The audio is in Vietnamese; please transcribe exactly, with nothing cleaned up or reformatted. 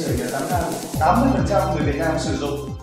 sưởi nhà tắm ga tám mươi phần trăm người Việt Nam sử dụng